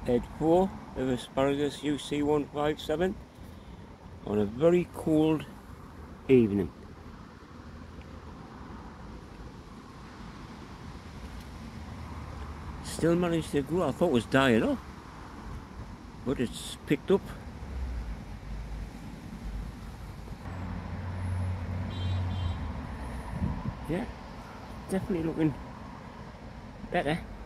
head 4 of asparagus UC157 on a very cold evening. Still managed to grow. I thought it was dying off, but it's picked up. Yeah, definitely looking better.